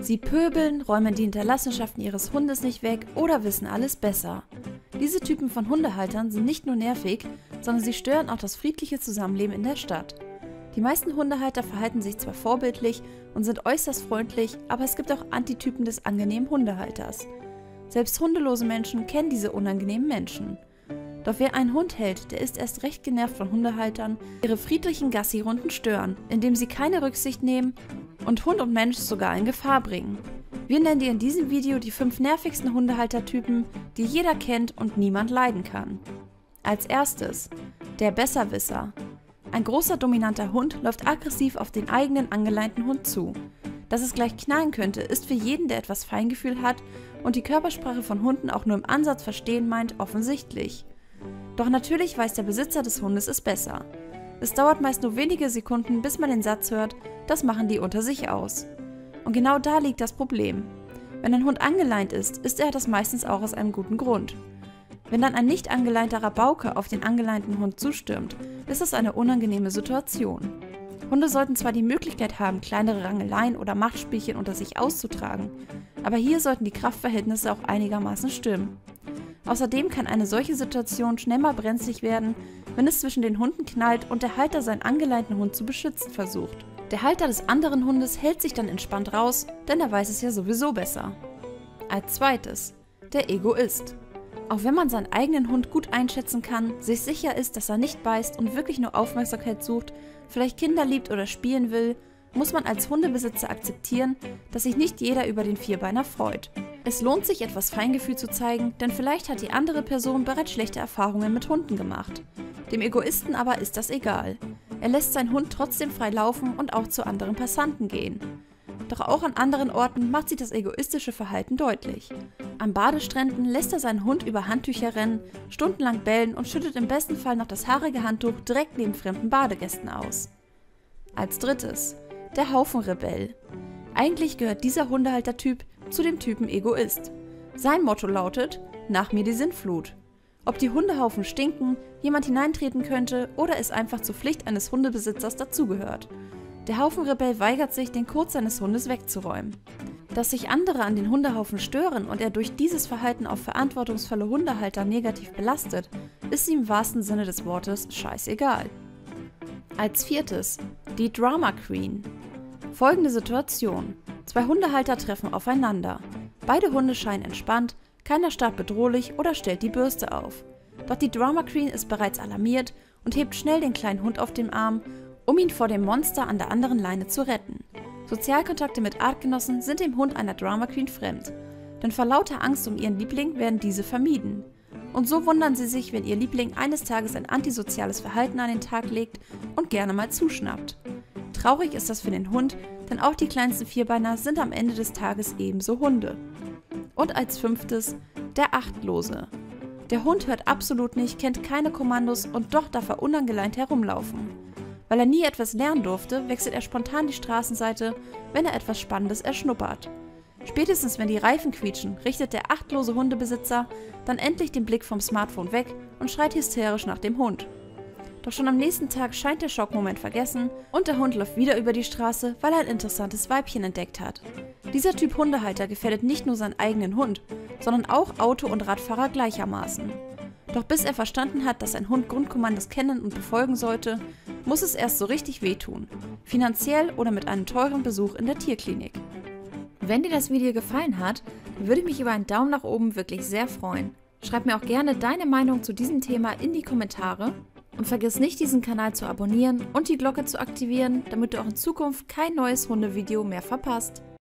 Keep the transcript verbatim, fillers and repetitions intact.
Sie pöbeln, räumen die Hinterlassenschaften ihres Hundes nicht weg oder wissen alles besser. Diese Typen von Hundehaltern sind nicht nur nervig, sondern sie stören auch das friedliche Zusammenleben in der Stadt. Die meisten Hundehalter verhalten sich zwar vorbildlich und sind äußerst freundlich, aber es gibt auch Antitypen des angenehmen Hundehalters. Selbst hundelose Menschen kennen diese unangenehmen Menschen. Doch wer einen Hund hält, der ist erst recht genervt von Hundehaltern, die ihre friedlichen Gassi-Runden stören, indem sie keine Rücksicht nehmen und Hund und Mensch sogar in Gefahr bringen. Wir nennen dir in diesem Video die fünf nervigsten Hundehaltertypen, die jeder kennt und niemand leiden kann. Als erstes, der Besserwisser. Ein großer dominanter Hund läuft aggressiv auf den eigenen angeleinten Hund zu. Dass es gleich knallen könnte, ist für jeden, der etwas Feingefühl hat und die Körpersprache von Hunden auch nur im Ansatz verstehen meint, offensichtlich. Doch natürlich weiß der Besitzer des Hundes es besser. Es dauert meist nur wenige Sekunden, bis man den Satz hört, das machen die unter sich aus. Und genau da liegt das Problem. Wenn ein Hund angeleint ist, ist er das meistens auch aus einem guten Grund. Wenn dann ein nicht angeleinter Rabauke auf den angeleinten Hund zustürmt, ist das eine unangenehme Situation. Hunde sollten zwar die Möglichkeit haben, kleinere Rangeleien oder Machtspielchen unter sich auszutragen, aber hier sollten die Kraftverhältnisse auch einigermaßen stimmen. Außerdem kann eine solche Situation schnell mal brenzlig werden, wenn es zwischen den Hunden knallt und der Halter seinen angeleinten Hund zu beschützen versucht. Der Halter des anderen Hundes hält sich dann entspannt raus, denn er weiß es ja sowieso besser. Als zweites, der Egoist. Auch wenn man seinen eigenen Hund gut einschätzen kann, sich sicher ist, dass er nicht beißt und wirklich nur Aufmerksamkeit sucht, vielleicht Kinder liebt oder spielen will, muss man als Hundebesitzer akzeptieren, dass sich nicht jeder über den Vierbeiner freut. Es lohnt sich, etwas Feingefühl zu zeigen, denn vielleicht hat die andere Person bereits schlechte Erfahrungen mit Hunden gemacht. Dem Egoisten aber ist das egal. Er lässt seinen Hund trotzdem frei laufen und auch zu anderen Passanten gehen. Doch auch an anderen Orten macht sich das egoistische Verhalten deutlich. An Badestränden lässt er seinen Hund über Handtücher rennen, stundenlang bellen und schüttet im besten Fall noch das haarige Handtuch direkt neben fremden Badegästen aus. Als drittes, der Haufenrebell. Eigentlich gehört dieser Hundehaltertyp zu dem Typen Egoist. Sein Motto lautet, nach mir die Sintflut. Ob die Hundehaufen stinken, jemand hineintreten könnte oder es einfach zur Pflicht eines Hundebesitzers dazugehört. Der Haufenrebell weigert sich, den Kot seines Hundes wegzuräumen. Dass sich andere an den Hundehaufen stören und er durch dieses Verhalten auf verantwortungsvolle Hundehalter negativ belastet, ist ihm im wahrsten Sinne des Wortes scheißegal. Als viertes, die Drama Queen. Folgende Situation. Zwei Hundehalter treffen aufeinander. Beide Hunde scheinen entspannt, keiner starrt bedrohlich oder stellt die Bürste auf. Doch die Drama Queen ist bereits alarmiert und hebt schnell den kleinen Hund auf den Arm, um ihn vor dem Monster an der anderen Leine zu retten. Sozialkontakte mit Artgenossen sind dem Hund einer Drama Queen fremd, denn vor lauter Angst um ihren Liebling werden diese vermieden. Und so wundern sie sich, wenn ihr Liebling eines Tages ein antisoziales Verhalten an den Tag legt und gerne mal zuschnappt. Traurig ist das für den Hund, denn auch die kleinsten Vierbeiner sind am Ende des Tages ebenso Hunde. Und als fünftes, der Achtlose. Der Hund hört absolut nicht, kennt keine Kommandos und doch darf er unangeleint herumlaufen. Weil er nie etwas lernen durfte, wechselt er spontan die Straßenseite, wenn er etwas Spannendes erschnuppert. Spätestens wenn die Reifen quietschen, richtet der achtlose Hundebesitzer dann endlich den Blick vom Smartphone weg und schreit hysterisch nach dem Hund. Doch schon am nächsten Tag scheint der Schockmoment vergessen und der Hund läuft wieder über die Straße, weil er ein interessantes Weibchen entdeckt hat. Dieser Typ Hundehalter gefährdet nicht nur seinen eigenen Hund, sondern auch Auto- und Radfahrer gleichermaßen. Doch bis er verstanden hat, dass ein Hund Grundkommandos kennen und befolgen sollte, muss es erst so richtig wehtun. Finanziell oder mit einem teuren Besuch in der Tierklinik. Wenn dir das Video gefallen hat, dann würde ich mich über einen Daumen nach oben wirklich sehr freuen. Schreib mir auch gerne deine Meinung zu diesem Thema in die Kommentare und vergiss nicht, diesen Kanal zu abonnieren und die Glocke zu aktivieren, damit du auch in Zukunft kein neues Hundevideo mehr verpasst.